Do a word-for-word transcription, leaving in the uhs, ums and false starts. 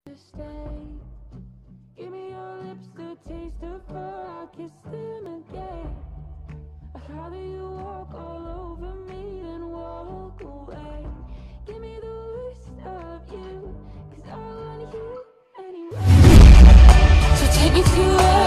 Stay. Give me your lips to taste of her, I'll kiss them again. I'd rather you walk all over me than walk away. Give me the worst of you, cause I want you anyway. So take me to